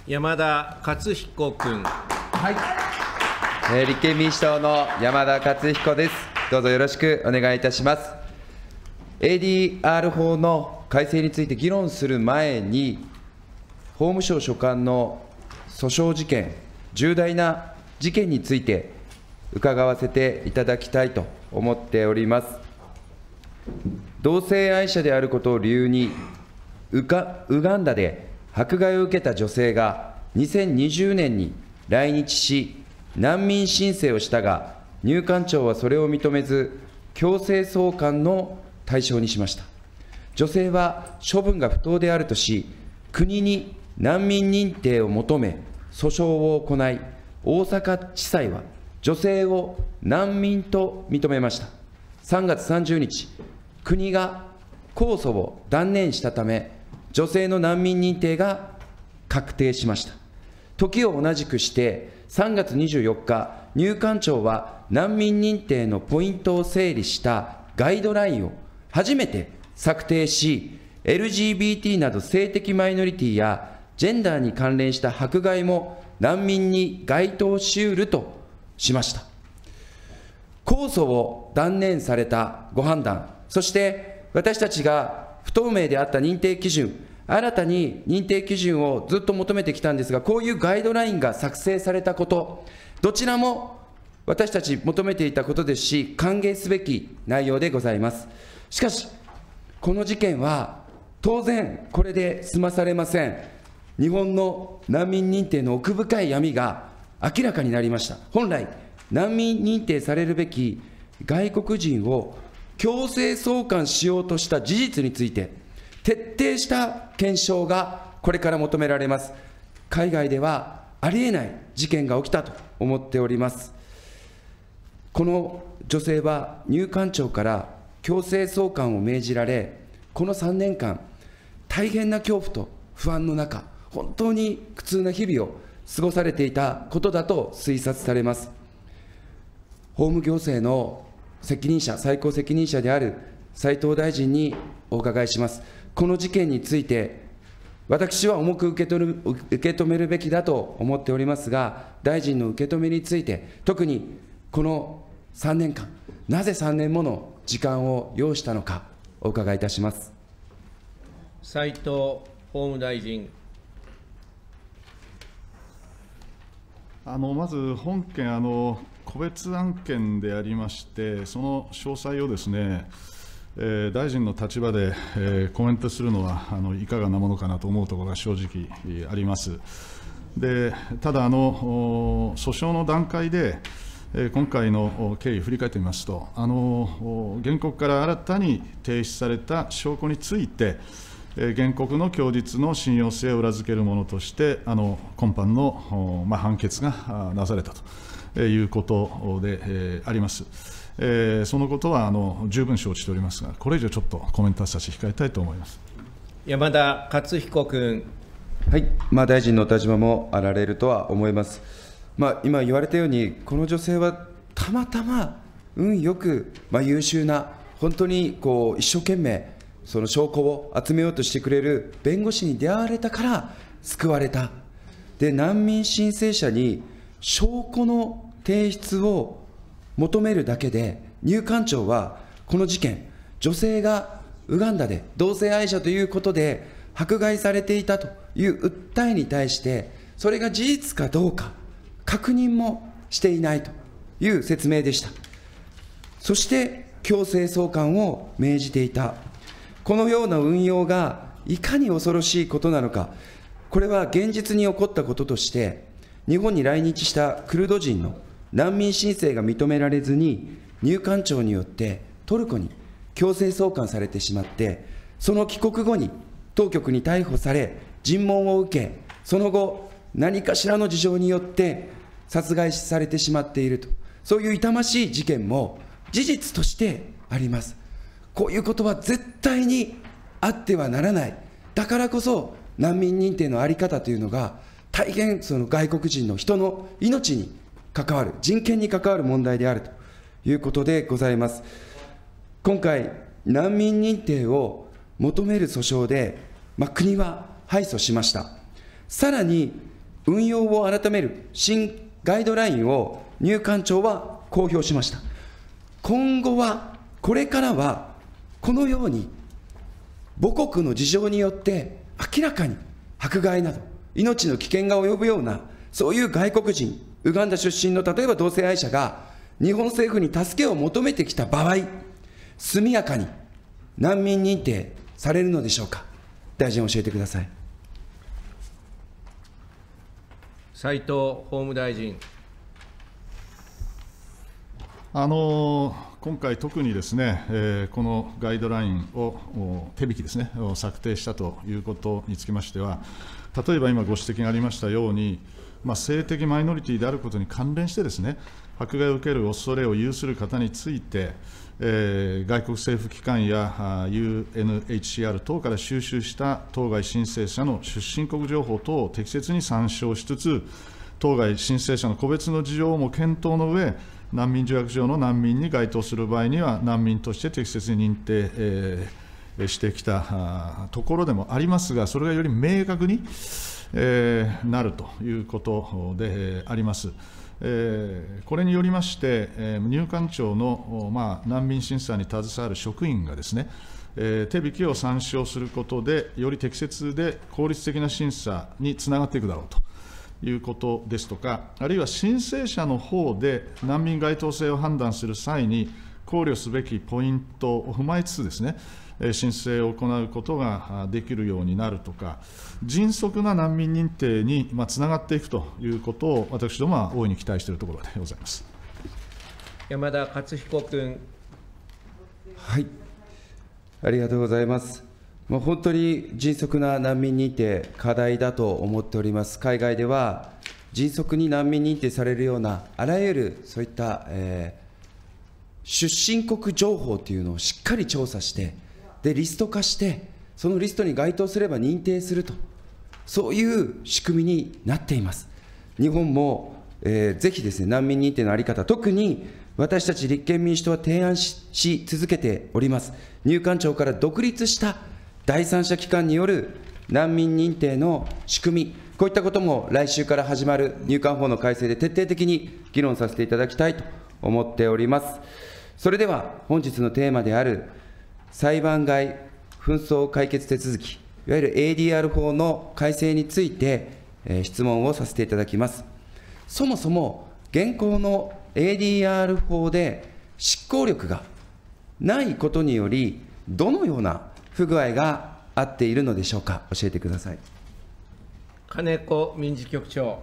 山田勝彦君。 立憲民主党の山田勝彦です。どうぞよろしくお願いいたします。ADR 法の改正について議論する前に、法務省所管の訴訟事件、重大な事件について伺わせていただきたいと思っております。同性愛者であることを理由に、ウガンダで迫害を受けた女性が2020年に来日し、難民申請をしたが、入管庁はそれを認めず、強制送還の対象にしました。女性は処分が不当であるとし、国に難民認定を求め、訴訟を行い、大阪地裁は女性を難民と認めました。3月30日、国が控訴を断念したため、女性の難民認定が確定しました。時を同じくして3月24日、入管庁は難民認定のポイントを整理したガイドラインを初めて策定し、LGBT など性的マイノリティやジェンダーに関連した迫害も難民に該当しうるとしました。控訴を断念されたご判断、そして私たちが不透明であった認定基準、新たに認定基準をずっと求めてきたんですが、こういうガイドラインが作成されたこと、どちらも私たち求めていたことですし、歓迎すべき内容でございます。しかし、この事件は当然これで済まされません。日本の難民認定の奥深い闇が明らかになりました。本来、難民認定されるべき外国人を強制送還しようとした事実について、徹底した検証がこれから求められます。海外ではありえない事件が起きたと思っております。この女性は入管庁から強制送還を命じられ、この3年間、大変な恐怖と不安の中、本当に苦痛な日々を過ごされていたことだと推察されます。法務行政の責任者、最高責任者である斉藤大臣にお伺いします。この事件について、私は重く受け止めるべきだと思っておりますが、大臣の受け止めについて、特にこの3年間、なぜ3年もの時間を要したのか、お伺いいたします。 斉藤法務大臣。 まず本件、個別案件でありまして、その詳細をですね、大臣の立場で、コメントするのはいかがなものかなと思うところが正直あります。でただ訴訟の段階で、今回の経緯を振り返ってみますと、原告から新たに提出された証拠について、原告の供述の信用性を裏付けるものとして、今般の判決がなされたということであります。そのことは十分承知しておりますが、これ以上ちょっとコメントは差し控えたいと思います。 山田勝彦君。 はい、大臣のお立場もあられるとは思います。今言われたように、この女性はたまたま運よく、優秀な、本当に一生懸命、その証拠を集めようとしてくれる弁護士に出会われたから救われた。で、難民申請者に証拠の提出を求めるだけで、入管庁はこの事件、女性がウガンダで同性愛者ということで迫害されていたという訴えに対して、それが事実かどうか、確認もしていないという説明でした。そして強制送還を命じていた。このような運用がいかに恐ろしいことなのか、これは現実に起こったこととして、日本に来日したクルド人の難民申請が認められずに、入管庁によってトルコに強制送還されてしまって、その帰国後に当局に逮捕され、尋問を受け、その後、何かしらの事情によって殺害されてしまっていると、そういう痛ましい事件も事実としてあります。こういうことは絶対にあってはならない。だからこそ難民認定の在り方というのが大変その外国人の人の命に関わる、人権に関わる問題であるということでございます。今回、難民認定を求める訴訟で、国は敗訴しました。さらに運用を改める新ガイドラインを入管庁は公表しました。今後は、これからは、このように母国の事情によって明らかに迫害など命の危険が及ぶような、そういう外国人、ウガンダ出身の例えば同性愛者が日本政府に助けを求めてきた場合、速やかに難民認定されるのでしょうか。大臣、教えてください。 斉藤法務大臣。 今回、特にですね、このガイドラインを手引きですね、を策定したということにつきましては、例えば今ご指摘がありましたように、性的マイノリティであることに関連してですね、迫害を受ける恐れを有する方について、外国政府機関やUNHCR 等から収集した当該申請者の出身国情報等を適切に参照しつつ、当該申請者の個別の事情も検討の上、難民条約上の難民に該当する場合には、難民として適切に認定、してきたところでもありますが、それがより明確に、なるということであります。これによりまして、入管庁の、難民審査に携わる職員がですね、手引きを参照することで、より適切で効率的な審査につながっていくだろうということですとか、あるいは申請者の方で難民該当性を判断する際に、考慮すべきポイントを踏まえつつですね、申請を行うことができるようになるとか、迅速な難民認定につながっていくということを、私どもは大いに期待しているところでございます。 山田勝彦君。 はい、ありがとうございます。本当に迅速な難民認定、課題だと思っております。海外では、迅速に難民認定されるような、あらゆるそういった、出身国情報というのをしっかり調査して、でリスト化して、そのリストに該当すれば認定すると、そういう仕組みになっています。日本も、ぜひですね、難民認定の在り方、特に私たち立憲民主党は提案し続けております。入管庁から独立した第三者機関による難民認定の仕組み、こういったことも来週から始まる入管法の改正で徹底的に議論させていただきたいと思っております。それでは本日のテーマである裁判外紛争解決手続き、いわゆる ADR 法の改正について、質問をさせていただきます。そもそも現行の ADR 法で執行力がないことにより、どのような不具合があっているのでしょうか。教えてください。 金子民事局長。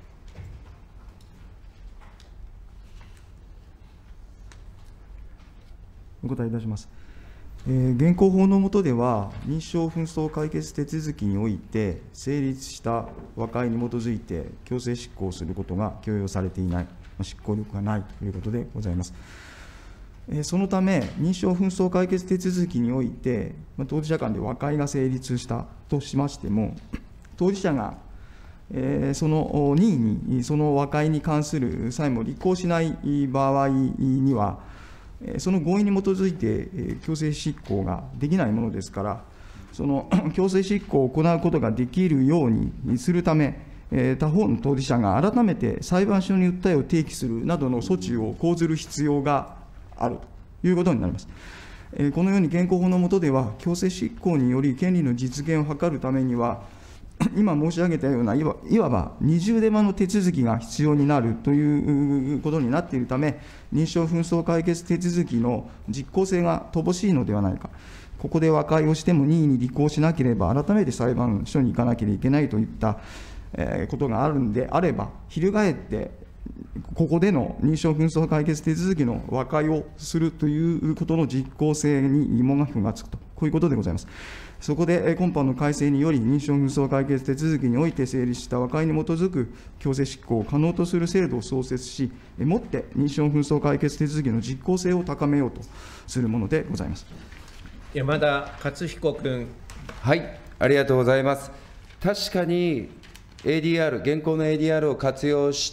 お答えいたします。現行法の下では、認証紛争解決手続きにおいて、成立した和解に基づいて強制執行することが許容されていない、執行力がないということでございます。そのため、認証紛争解決手続きにおいて、当事者間で和解が成立したとしましても、当事者がその任意にその和解に関する際も履行しない場合には、その合意に基づいて強制執行ができないものですから、その強制執行を行うことができるようにするため、他方の当事者が改めて裁判所に訴えを提起するなどの措置を講ずる必要があるということになります。このように現行法の下では、強制執行により権利の実現を図るためには、今申し上げたような、いわば二重手間の手続きが必要になるということになっているため、認証紛争解決手続きの実効性が乏しいのではないか、ここで和解をしても任意に履行しなければ、改めて裁判所に行かなければいけないといったことがあるんであれば、翻って、ここでの認証紛争解決手続きの和解をするということの実効性に疑問が符がつくと、こういうことでございます。そこで今般の改正により、認証紛争解決手続きにおいて成立した和解に基づく強制執行を可能とする制度を創設し、もって認証紛争解決手続きの実効性を高めようとするものでございます。 山田勝彦君。 はい、ありがとうございます。確かに ADR、現行の ADR を活用して、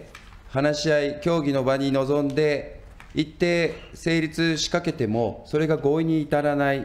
話し合い、協議の場に臨んで、一定成立しかけても、それが合意に至らない、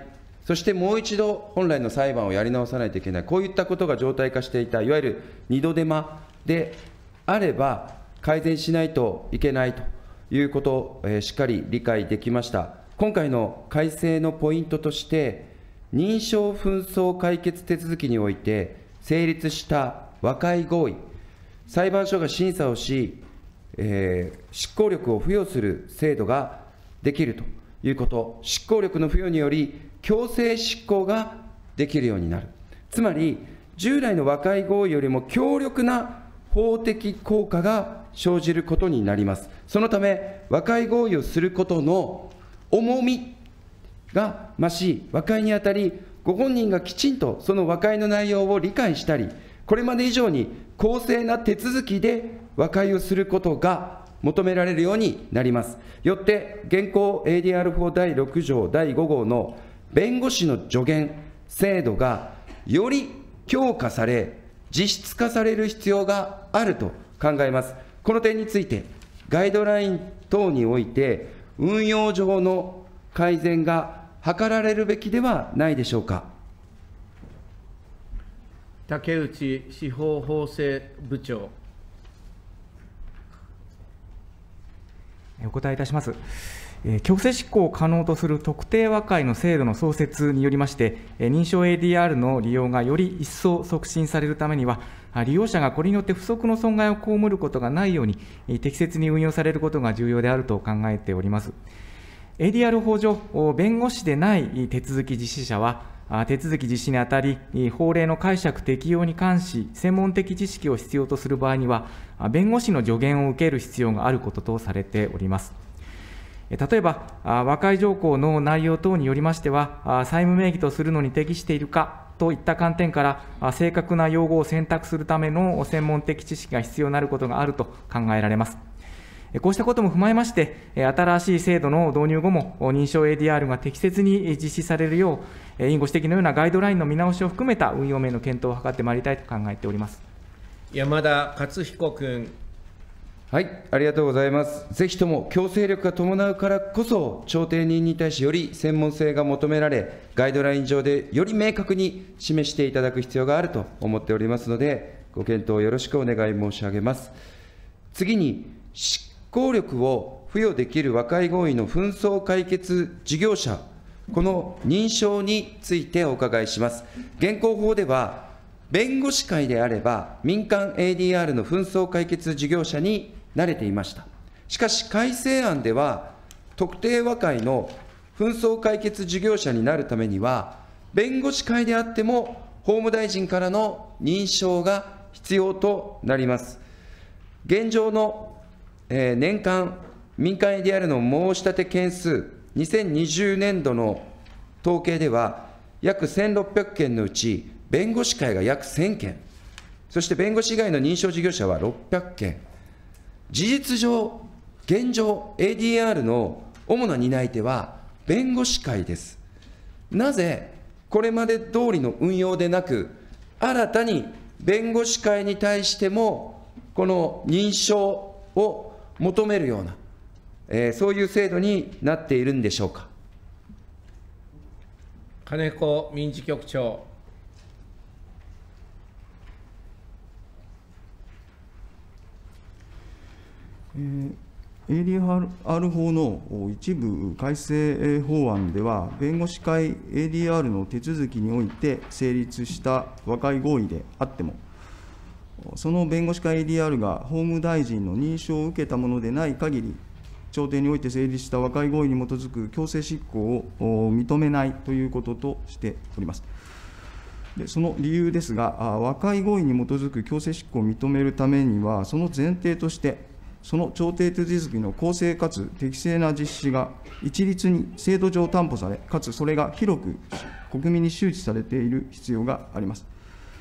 そしてもう一度、本来の裁判をやり直さないといけない、こういったことが常態化していた、いわゆる二度手間であれば、改善しないといけないということを、しっかり理解できました。今回の改正のポイントとして、認証紛争解決手続きにおいて成立した和解合意、裁判所が審査をし、執行力を付与する制度ができるということ、執行力の付与により、強制執行ができるようになる。つまり、従来の和解合意よりも強力な法的効果が生じることになります。そのため、和解合意をすることの重みが増し、和解にあたり、ご本人がきちんとその和解の内容を理解したり、これまで以上に公正な手続きで和解をすることが求められるようになります。よって、現行 ADR 法第6条第5号の弁護士の助言制度がより強化され、実質化される必要があると考えます。この点について、ガイドライン等において、運用上の改善が図られるべきではないでしょうか。 竹内司法法制部長。 お答えいたします。強制執行を可能とする特定和解の制度の創設によりまして、認証 ADR の利用がより一層促進されるためには、利用者がこれによって不測の損害を被ることがないように、適切に運用されることが重要であると考えております。ADR 法上、弁護士でない手続き実施者は、手続き実施にあたり、法令の解釈適用に関し、専門的知識を必要とする場合には、弁護士の助言を受ける必要があることとされております。例えば、和解条項の内容等によりましては、債務名義とするのに適しているかといった観点から、正確な用語を選択するための専門的知識が必要になることがあると考えられます。こうしたことも踏まえまして、新しい制度の導入後も、認証 ADR が適切に実施されるよう、委員ご指摘のようなガイドラインの見直しを含めた運用面の検討を図ってまいりたいと考えております。 山田勝彦君。 はい、ありがとうございます。ぜひとも強制力が伴うからこそ、調停人に対しより専門性が求められ、ガイドライン上でより明確に示していただく必要があると思っておりますので、ご検討よろしくお願い申し上げます。次に、執行力を付与できる和解合意の紛争解決事業者、この認証についてお伺いします。現行法では、弁護士会であれば、民間 ADR の紛争解決事業者になれていました。しかし、改正案では、特定和解の紛争解決事業者になるためには、弁護士会であっても、法務大臣からの認証が必要となります。現状の年間民間 ADR の申し立て件数、2020年度の統計では、約1600件のうち、弁護士会が約1000件、そして弁護士以外の認証事業者は600件、事実上、現状、ADR の主な担い手は弁護士会です。なぜ、これまで通りの運用でなく、新たに弁護士会に対しても、この認証を求めるような、そういう制度になっているんでしょうか。 金子民事局長。 ADR 法の一部改正法案では、弁護士会 ADR の手続きにおいて成立した和解合意であっても、その弁護士会 ADR が法務大臣の認証を受けたものでない限り、調停において成立した和解合意に基づく強制執行を認めないということとしております。でその理由ですが、和解合意に基づく強制執行を認めるためには、その前提として、その調停手続きの公正かつ適正な実施が一律に制度上担保され、かつそれが広く国民に周知されている必要があります。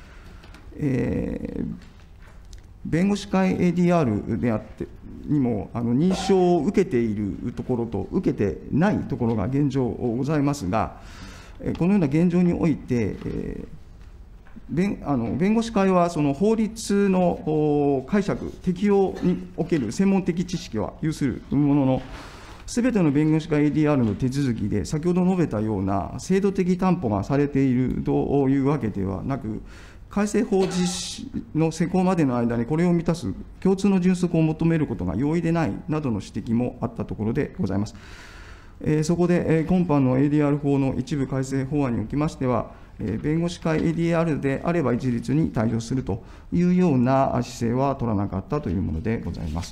弁護士会 ADR であってにも、認証を受けているところと受けてないところが現状ございますが、このような現状において、弁護士会はその法律の解釈、適用における専門的知識は有するものの、 すべての弁護士会 ADR の手続きで、先ほど述べたような制度的担保がされているというわけではなく、改正法実施の施行までの間にこれを満たす共通の準則を求めることが容易でないなどの指摘もあったところでございます。そこで今般の ADR 法の一部改正法案におきましては、弁護士会 ADR であれば一律に対応するというような姿勢は取らなかったというものでございます。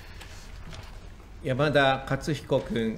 山田勝彦君。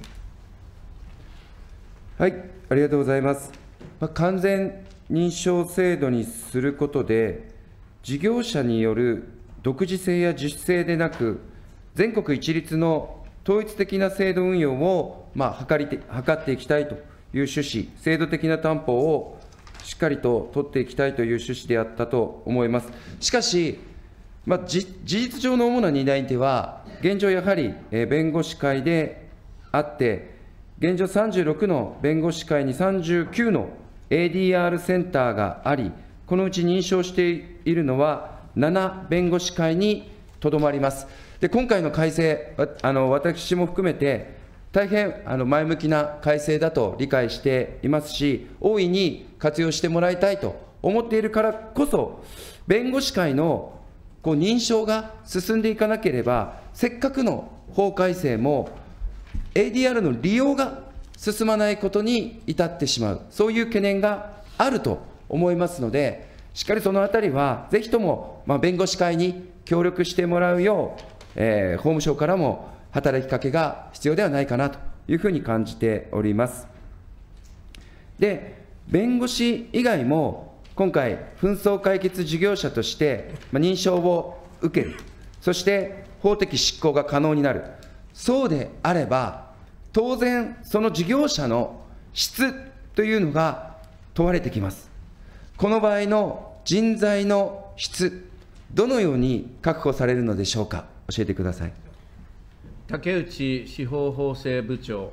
はい、ありがとうございます。完全認証制度にすることで、事業者による独自性や自主性でなく、全国一律の統一的な制度運用を図っていきたいという趣旨、制度的な担保をしっかりと取っていきたいという趣旨であったと思います。しかし、事実上の主な担い手は、現状やはり弁護士会であって、現状36の弁護士会に39の ADR センターがあり、このうち認証しているのは7弁護士会にとどまります。で、今回の改正、私も含めて、大変前向きな改正だと理解していますし、大いに活用してもらいたいと思っているからこそ、弁護士会の認証が進んでいかなければ、せっかくの法改正も ADR の利用が進まないことに至ってしまう、そういう懸念があると思いますので、しっかりそのあたりは、ぜひとも弁護士会に協力してもらうよう、法務省からも働きかけが必要ではないかなというふうに感じております。で、弁護士以外も、今回、紛争解決事業者として認証を受ける、そして法的執行が可能になる、そうであれば、当然、その事業者の質というのが問われてきます。この場合の人材の質、どのように確保されるのでしょうか、教えてください。 竹内司法法制部長。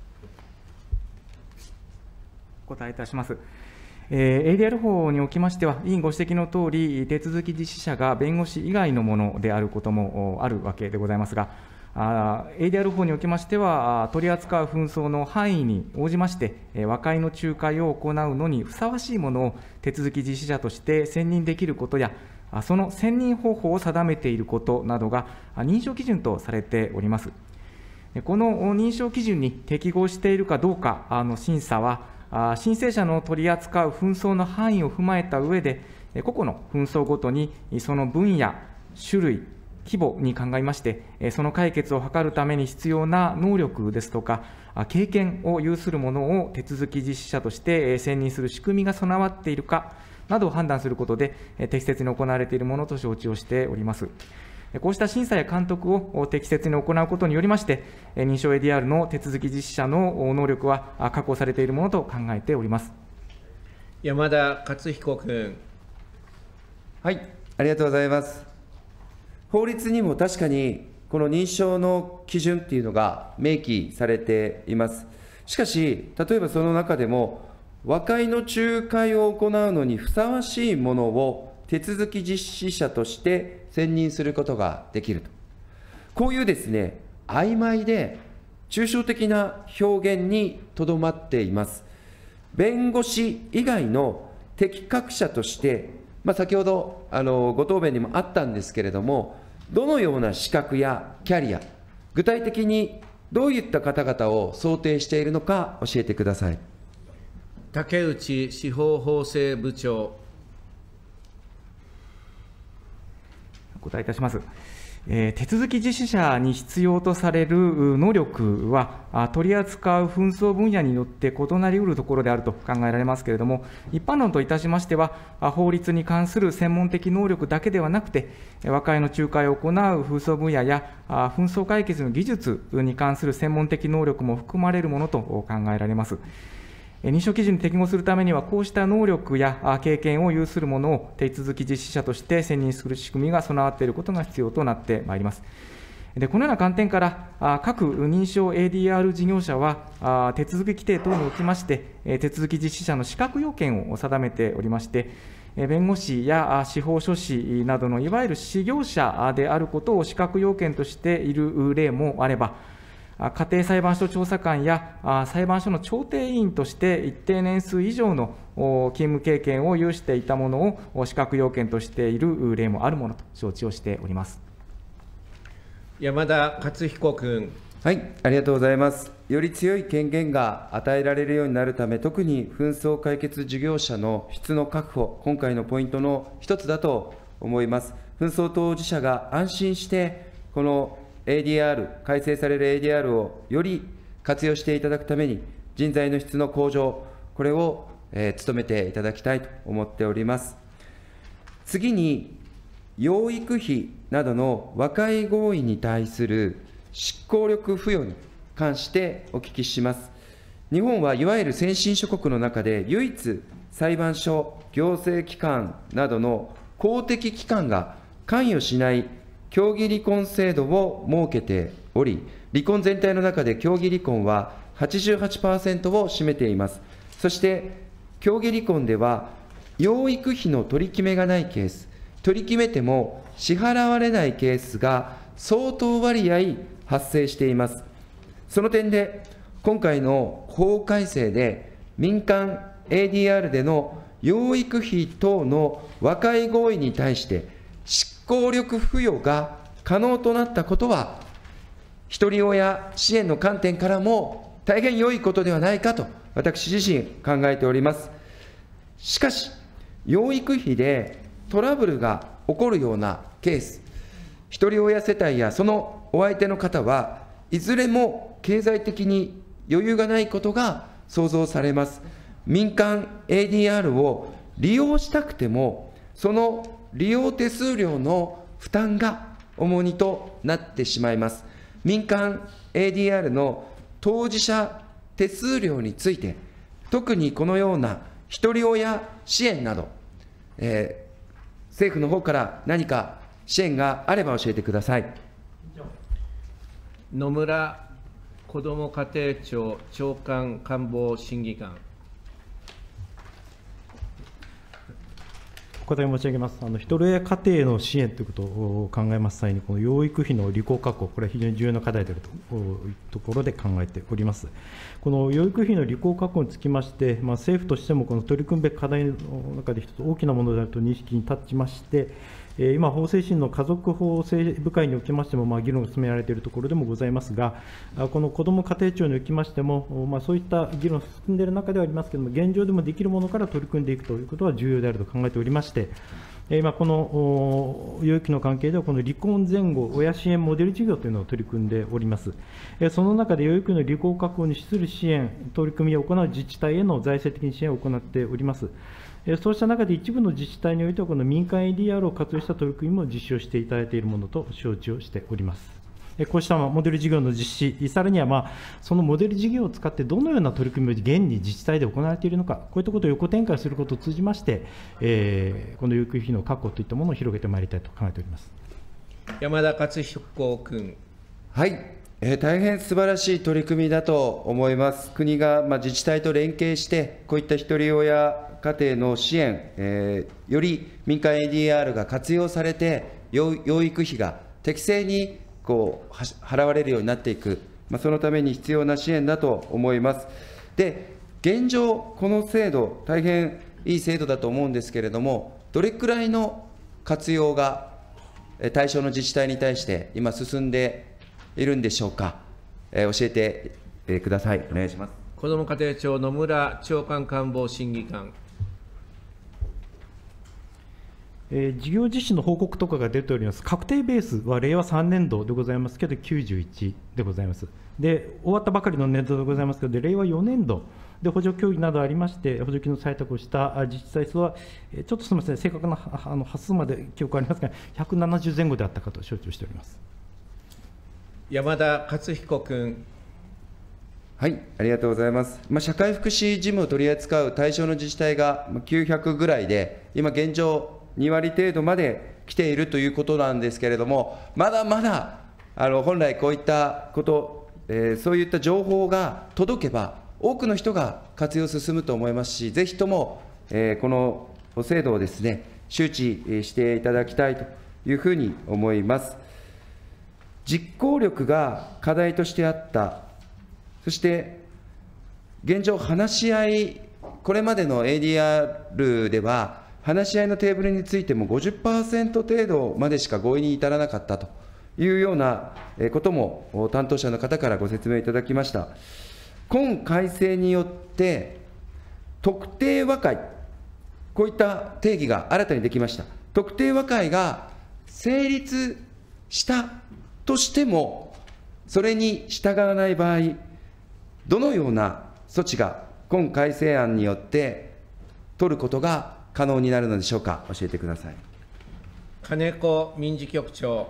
お答えいたします。ADR 法におきましては、委員ご指摘のとおり、手続き実施者が弁護士以外のものであることもあるわけでございますが、ADR 法におきましては、取り扱う紛争の範囲に応じまして、和解の仲介を行うのにふさわしいものを手続き実施者として選任できることや、その選任方法を定めていることなどが認証基準とされております。この認証基準に適合しているかどうかの審査は、申請者の取り扱う紛争の範囲を踏まえた上で、個々の紛争ごとにその分野、種類、規模に鑑みまして、その解決を図るために必要な能力ですとか、経験を有する者を手続き実施者として選任する仕組みが備わっているかなどを判断することで、適切に行われているものと承知をしております。こうした審査や監督を適切に行うことによりまして、認証 ADR の手続き実施者の能力は確保されているものと考えております。 山田勝彦君。 はい、ありがとうございます。法律にも確かに、この認証の基準っていうのが明記されています。しかし、例えばその中でも、和解の仲介を行うのにふさわしいものを手続き実施者として選任することができると。こういうですね、曖昧で抽象的な表現にとどまっています。弁護士以外の適格者として、先ほどご答弁にもあったんですけれども、どのような資格やキャリア、具体的にどういった方々を想定しているのか教えてください。 竹内司法法制部長。 お答えいたします。手続き実施者に必要とされる能力は、取り扱う紛争分野によって異なりうるところであると考えられますけれども、一般論といたしましては、法律に関する専門的能力だけではなくて、和解の仲介を行う紛争分野や、紛争解決の技術に関する専門的能力も含まれるものと考えられます。認証基準に適合するためには、こうした能力や経験を有する者を手続き実施者として選任する仕組みが備わっていることが必要となってまいります。で、このような観点から、各認証 ADR 事業者は、手続き規定等におきまして、手続き実施者の資格要件を定めておりまして、弁護士や司法書士などのいわゆる事業者であることを資格要件としている例もあれば、 家庭裁判所調査官や裁判所の調停委員として一定年数以上の勤務経験を有していたものを資格要件としている例もあるものと承知をしております。 山田勝彦君。 はい、ありがとうございます。より強い権限が与えられるようになるため、特に紛争解決事業者の質の確保、今回のポイントの一つだと思います。紛争当事者が安心して、この ADR、改正される ADR をより活用していただくために、人材の質の向上、これを努めていただきたいと思っております。次に、養育費などの和解合意に対する執行力付与に関してお聞きします。日本はいわゆる先進諸国の中で唯一裁判所、行政機関などの公的機関が関与しない協議離婚制度を設けており、離婚全体の中で協議離婚は 88% を占めています。そして協議離婚では養育費の取り決めがないケース、取り決めても支払われないケースが相当割合発生しています。その点で、今回の法改正で、民間 ADR での養育費等の和解合意に対して、執行力付与が可能となったことは、ひとり親支援の観点からも大変良いことではないかと、私自身考えております。しかし、養育費でトラブルが起こるようなケース、ひとり親世帯やそのお相手の方はいずれも経済的に余裕がないことが想像されます。民間 ADR を利用したくても、その利用手数料の負担が重荷となってしまいます。民間 ADR の当事者手数料について、特にこのようなひとり親支援など、政府の方から何か支援があれば教えてください。 野村こども家庭庁長官官房審議官。 お答え申し上げます。ひとり親家庭の支援ということを考えます際に、この養育費の履行確保、これは非常に重要な課題であるというところで考えております。この養育費の履行確保につきまして、政府としてもこの取り組むべき課題の中で一つ大きなものであると認識に立ちまして、今、法制審の家族法制部会におきましても、議論が進められているところでもございますが、このこども家庭庁におきましても、そういった議論が進んでいる中ではありますけれども、現状でもできるものから取り組んでいくということは重要であると考えておりまして、今、この養育費の関係では、この離婚前後親支援モデル事業というのを取り組んでおります。その中で養育費の履行確保に資する支援、取り組みを行う自治体への財政的支援を行っております。そうした中で一部の自治体においては、この民間 ADR を活用した取り組みも実施をしていただいているものと承知をしております。こうしたモデル事業の実施、さらにはそのモデル事業を使ってどのような取り組みを現に自治体で行われているのか、こういったことを横展開することを通じまして、この養育費の確保といったものを広げてまいりたいと考えております。 山田勝彦君。 はい、大変素晴らしい取り組みだと思います。国が自治体と連携して、こういったひとり親家庭の支援、より民間 ADR が活用されて、養育費が適正に払われるようになっていく、そのために必要な支援だと思います。で、現状、この制度、大変いい制度だと思うんですけれども、どれくらいの活用が対象の自治体に対して今、進んでいるんでしょうか。教えてください。お願いします。 こども家庭庁、野村長官官房審議官。 事業実施の報告とかが出ております。確定ベースは令和3年度でございますけど、91でございます。で、終わったばかりの年度でございますけど、令和4年度で補助協議などありまして、補助金の採択をした自治体数は、ちょっとすみません、正確な発数まで記憶ありますが、170前後であったかと承知をしております。 山田勝彦君。 はい、ありがとうございます。社会福祉事務を取り扱う対象の自治体が900ぐらいで、今現状、2割程度まで来ているということなんですけれども、まだまだ本来こういったこと、そういった情報が届けば、多くの人が活用進むと思いますし、ぜひとも、この制度をですね、周知していただきたいというふうに思います。 実行力が課題としてあった、そして現状、話し合い、これまでの ADR では、話し合いのテーブルについても50% 程度までしか合意に至らなかったというようなことも担当者の方からご説明いただきました。今改正によって、特定和解、こういった定義が新たにできました。特定和解が成立したとしても、それに従わない場合、どのような措置が今改正案によって取ることが可能になるのでしょうか、教えてください。 金子民事局長。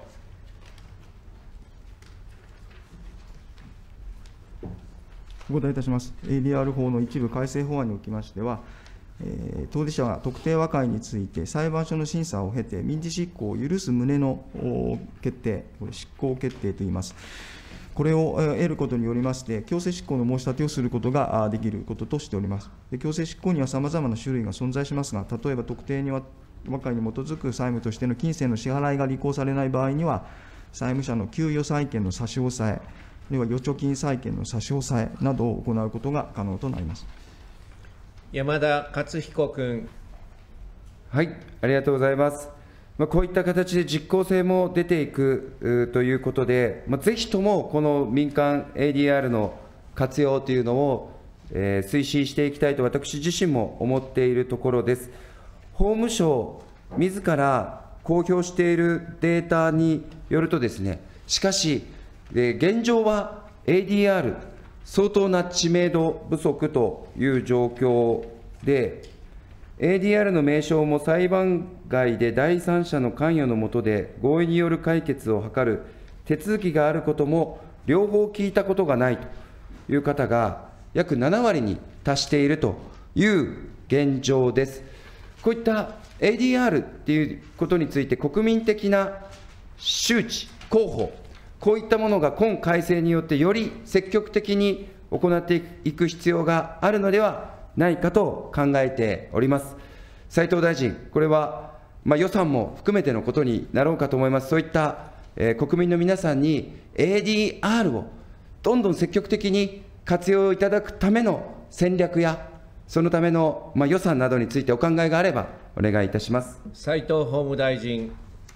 お答えいたします。ADR 法の一部改正法案におきましては、当事者が特定和解について裁判所の審査を経て、民事執行を許す旨の決定、これ、執行決定といいます。これを得ることによりまして、強制執行の申し立てをすることができることとしております。強制執行にはさまざまな種類が存在しますが、例えば特定和解に基づく債務としての金銭の支払いが履行されない場合には、債務者の給与債権の差し押さえ、あるいは預貯金債権の差し押さえなどを行うことが可能となります。 山田勝彦君。 はい、ありがとうございます。こういった形で実効性も出ていくということで、ぜひともこの民間 ADR の活用というのを推進していきたいと私自身も思っているところです。法務省自ら公表しているデータによるとですね、しかし、現状は ADR、相当な知名度不足という状況で、ADR の名称も裁判外で第三者の関与の下で合意による解決を図る手続きがあることも両方聞いたことがないという方が約7割に達しているという現状です。こういった ADR っていうことについて国民的な周知、広報、こういったものが今改正によってより積極的に行っていく必要があるのではないかと考えております。斉藤大臣、これは予算も含めてのことになろうかと思います。そういった国民の皆さんに ADR をどんどん積極的に活用いただくための戦略や、そのための予算などについてお考えがあればお願いいたします。 斉藤法務大臣。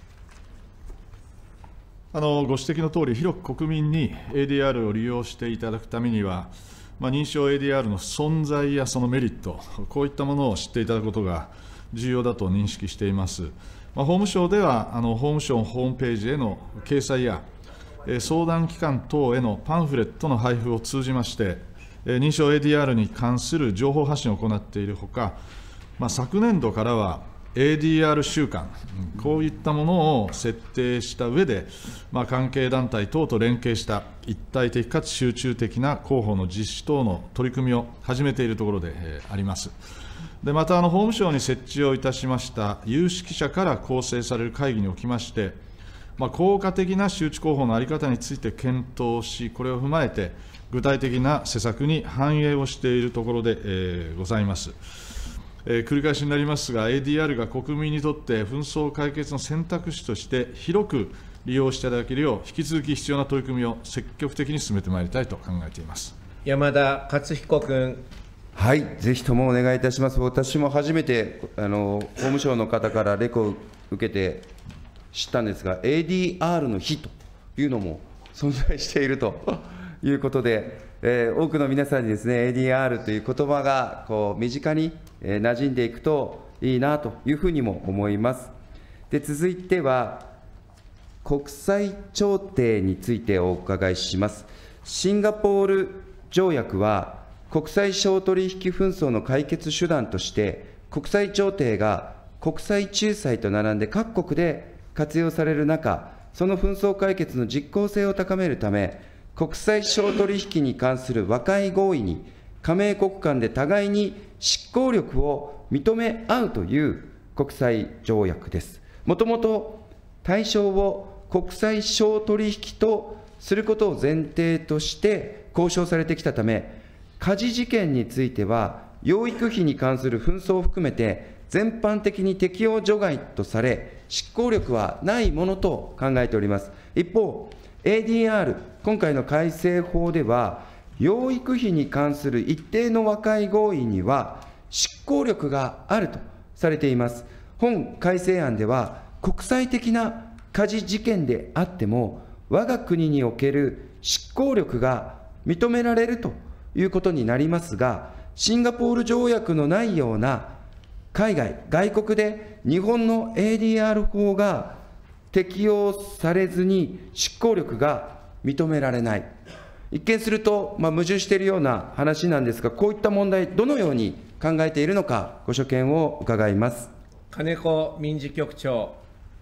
ご指摘のとおり、広く国民に ADR を利用していただくためには、認証 ADR の存在やそのメリット、こういったものを知っていただくことが重要だと認識しています。法務省では、法務省のホームページへの掲載や、相談機関等へのパンフレットの配布を通じまして、認証 ADR に関する情報発信を行っているほか、昨年度からは、ADR 週間、こういったものを設定した上で、関係団体等と連携した一体的かつ集中的な広報の実施等の取り組みを始めているところであります。でまた、法務省に設置をいたしました有識者から構成される会議におきまして、効果的な周知広報の在り方について検討し、これを踏まえて、具体的な施策に反映をしているところでございます。繰り返しになりますが、ADR が国民にとって紛争解決の選択肢として広く利用していただけるよう、引き続き必要な取り組みを積極的に進めてまいりたいと考えています。 山田勝彦君。 はい、ぜひともお願いいたします。私も初めて法務省の方からレクを受けて知ったんですが、ADR の日というのも存在しているということで、多くの皆さんにですね、ADR という言葉が身近に馴染んでいくといいなというふうにも思います。で、続いては、国際調停についてお伺いします。シンガポール条約は、国際商取引紛争の解決手段として、国際調停が国際仲裁と並んで各国で活用される中、その紛争解決の実効性を高めるため、国際商取引に関する和解合意に、加盟国間で互いに執行力を認め合うという国際条約です。もともと対象を国際商取引とすることを前提として交渉されてきたため、家事事件については、養育費に関する紛争を含めて、全般的に適用除外とされ、執行力はないものと考えております。一方、 ADR、今回の改正法では、養育費に関する一定の和解合意には、執行力があるとされています。本改正案では、国際的な家事事件であっても、我が国における執行力が認められるということになりますが、シンガポール条約のないような海外、外国で日本の ADR 法が適用されずに執行力が認められない。一見すると、矛盾しているような話なんですが、こういった問題、どのように考えているのか、ご所見を伺います。 金子民事局長。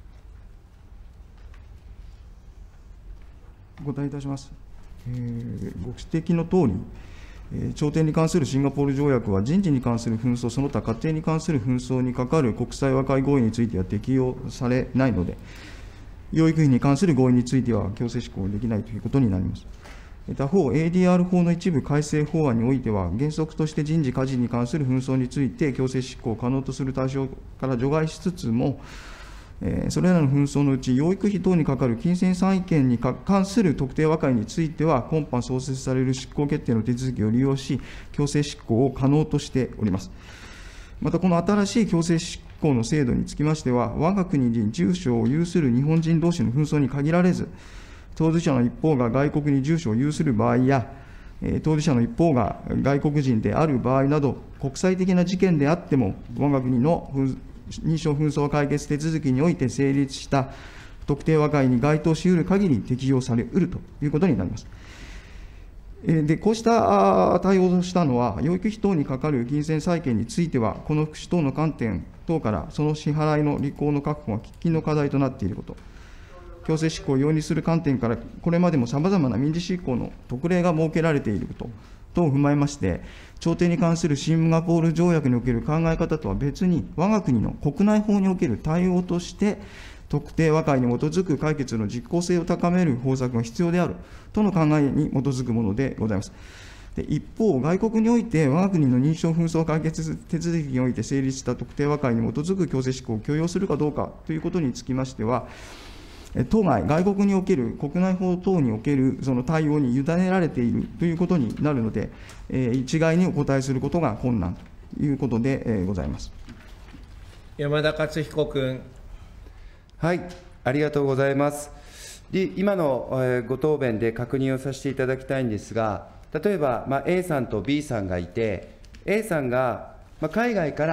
お答えいたします。ご指摘のとおり、調停に関するシンガポール条約は、人事に関する紛争、その他家庭に関する紛争にかかる国際和解合意については適用されないので、養育費に関する合意については強制執行できないということになります。他方、ADR 法の一部改正法案においては、原則として人事、家事に関する紛争について強制執行を可能とする対象から除外しつつも、それらの紛争のうち、養育費等にかかる金銭債権に関する特定和解については、今般創設される執行決定の手続きを利用し、強制執行を可能としております。また、この新しい強制執行の制度につきましては、我が国に住所を有する日本人同士の紛争に限られず、当事者の一方が外国に住所を有する場合や、当事者の一方が外国人である場合など、国際的な事件であっても、我が国の認証紛争解決手続きにおいて成立した特定和解に該当しうる限り適用されうるということになります。で、こうした対応をしたのは、養育費等にかかる金銭債権については、この福祉等の観点等から、その支払いの履行の確保が喫緊の課題となっていること、強制執行を容認する観点から、これまでもさまざまな民事執行の特例が設けられていること等を踏まえまして、調停に関するシンガポール条約における考え方とは別に、我が国の国内法における対応として、特定和解に基づく解決の実効性を高める方策が必要であるとの考えに基づくものでございます。で、一方、外国において、我が国の認証紛争解決手続きにおいて成立した特定和解に基づく強制執行を許容するかどうかということにつきましては、当該、外国における、国内法等におけるその対応に委ねられているということになるので、一概にお答えすることが困難ということでございます。 山田勝彦君。 はい、ありがとうございます。今のご答弁で確認をさせていただきたいんですが、例えば、A さんと B さんがいて、A さんが海外から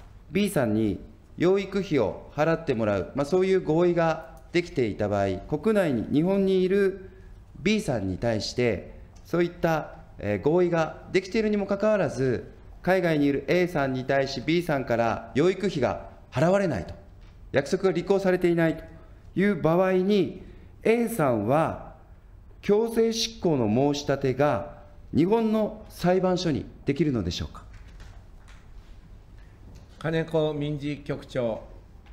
B さんに養育費を払ってもらう、そういう合意ができていた場合、国内に、日本にいる B さんに対して、そういった合意ができているにもかかわらず、海外にいる A さんに対し B さんから養育費が払われないと、約束が履行されていないという場合に、A さんは強制執行の申し立てが日本の裁判所にできるのでしょうか。 金子民事局長。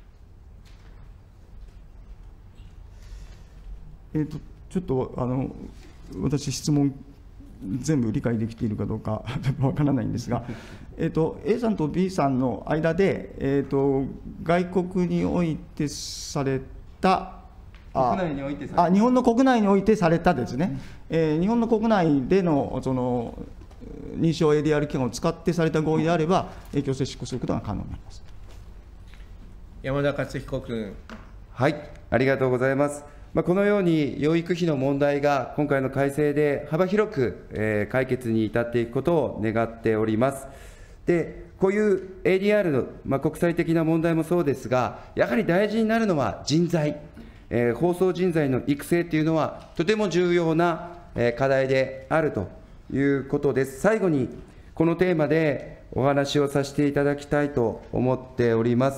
ちょっと私、質問、全部理解できているかどうかわからないんですが、A さんと B さんの間で、外国においてされた、 国内においてされた、 日本の国内においてされたですね、日本の国内でのその認証 ADR 機関を使ってされた合意であれば、強制執行することが可能になります。 山田勝彦君。 はい、ありがとうございます。このように養育費の問題が今回の改正で幅広く解決に至っていくことを願っております。で、こういう ADR の国際的な問題もそうですが、やはり大事になるのは人材、放送人材の育成というのは、とても重要な課題であるということです。最後に、このテーマでお話をさせていただきたいと思っております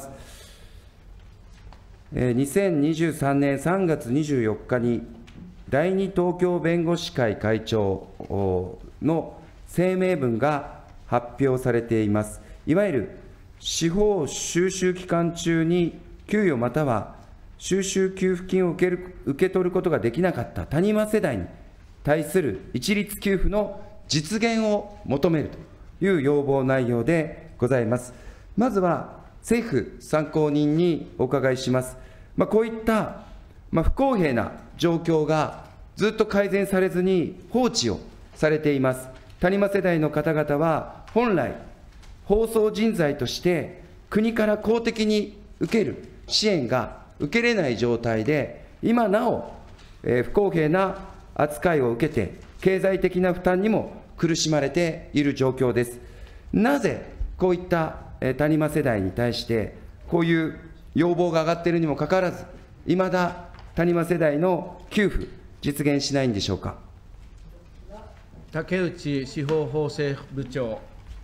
。2023年3月24日に、第二東京弁護士会会長の声明文が発表されています。いわゆる司法収集期間中に給与または収集給付金を受け取ることができなかった谷間世代に対する一律給付の実現を求めるという要望内容でございます。まずは政府参考人にお伺いします。こういった不公平な状況がずっと改善されずに放置をされています。谷間世代の方々は、本来、放送人材として国から公的に受ける支援が受けれない状態で、今なお、不公平な扱いを受けて、経済的な負担にも苦しまれている状況です。なぜこういった谷間世代に対して、こういう要望が上がっているにもかかわらず、いまだ谷間世代の給付、実現しないんでしょうか。 竹内司法法制部長。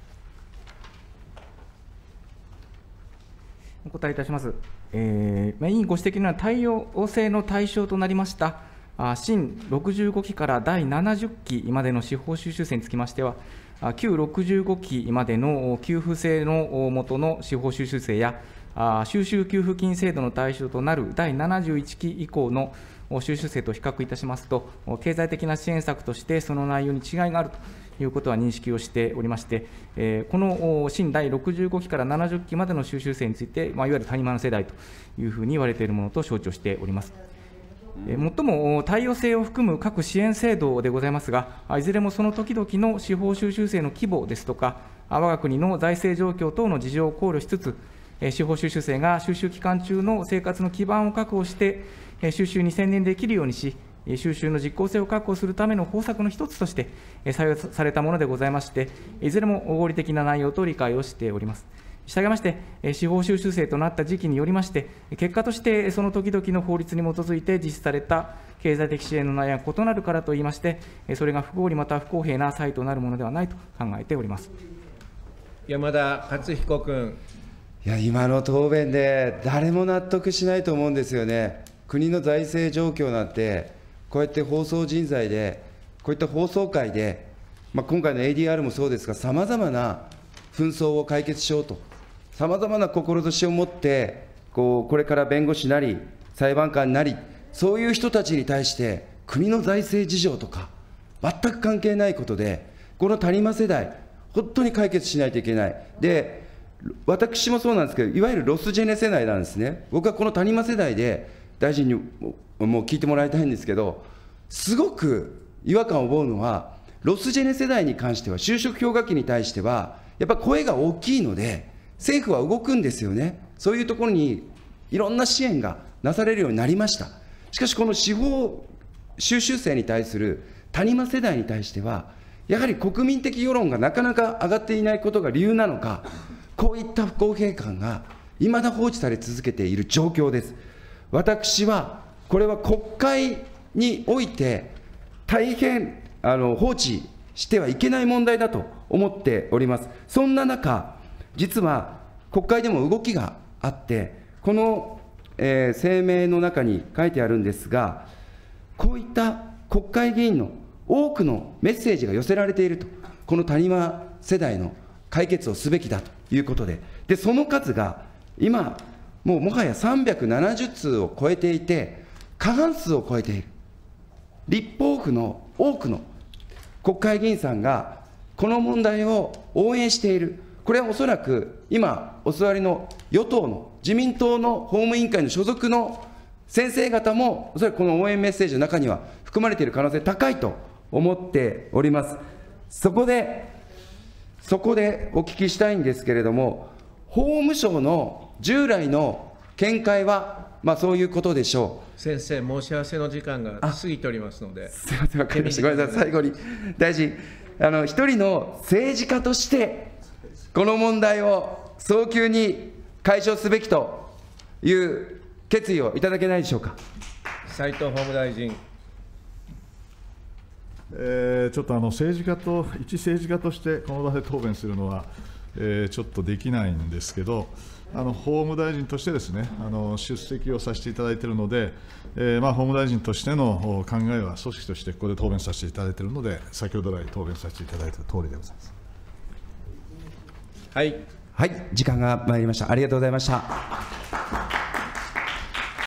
お答えいたします。委員ご指摘のような太陽性の対象となりました新65期から第70期までの司法修習生につきましては、旧65期までの給付制の下の司法修習生や、収集給付金制度の対象となる第71期以降の修習生と比較いたしますと、経済的な支援策としてその内容に違いがあるということは認識をしておりまして、この新第65期から70期までの修習生について、いわゆる谷間の世代というふうに言われているものと承知をしております。最も対応性を含む各支援制度でございますが、いずれもその時々の司法修習生の規模ですとか、我が国の財政状況等の事情を考慮しつつ、司法修習生が修習期間中の生活の基盤を確保して、修習に専念できるようにし、修習の実効性を確保するための方策の一つとして採用されたものでございまして、いずれも合理的な内容と理解をしております。したがいまして、司法修習生となった時期によりまして、結果としてその時々の法律に基づいて実施された経済的支援の内容が異なるからといいまして、それが不合理または不公平な差異となるものではないと考えております。 山田勝彦君。 いや、今の答弁で誰も納得しないと思うんですよね。国の財政状況なんて、こうやって放送人材で、こういった放送界で、今回の ADR もそうですが、さまざまな紛争を解決しようと、さまざまな志を持って、これから弁護士なり、裁判官なり、そういう人たちに対して、国の財政事情とか、全く関係ないことで、この谷間世代、本当に解決しないといけない。で、私もそうなんですけど、いわゆるロスジェネ世代なんですね。僕はこの谷間世代で、大臣にもう聞いてもらいたいんですけど、すごく違和感を覚うのは、ロスジェネ世代に関しては、就職氷河期に対しては、やっぱ声が大きいので、政府は動くんですよね。そういうところにいろんな支援がなされるようになりました。しかし、この司法修習生に対する谷間世代に対しては、やはり国民的世論がなかなか上がっていないことが理由なのか、こういった不公平感がいまだ放置され続けている状況です。私は、これは国会において、大変放置してはいけない問題だと思っております。そんな中、実は国会でも動きがあって、この、声明の中に書いてあるんですが、こういった国会議員の多くのメッセージが寄せられていると、この谷間世代の解決をすべきだということで、その数が今、もはや370通を超えていて、過半数を超えている。立法府の多くの国会議員さんが、この問題を応援している。これはおそらく、今、お座りの与党の自民党の法務委員会の所属の先生方も、おそらくこの応援メッセージの中には含まれている可能性高いと思っております。そこでお聞きしたいんですけれども、法務省の従来の見解は、そういうことでしょう。 先生、申し合わせの時間が過ぎておりますので。 すみません、わかりました。ごめんなさい、最後に、大臣、一人の政治家として、この問題を早急に解消すべきという決意をいただけないでしょうか。 斉藤法務大臣。 ちょっと政治家と、一政治家としてこの場で答弁するのは、ちょっとできないんですけど、法務大臣としてですね、出席をさせていただいているので、法務大臣としての考えは組織としてここで答弁させていただいているので、先ほど来答弁させていただいた通りでございます。 はい、 時間が参りました。ありがとうございました。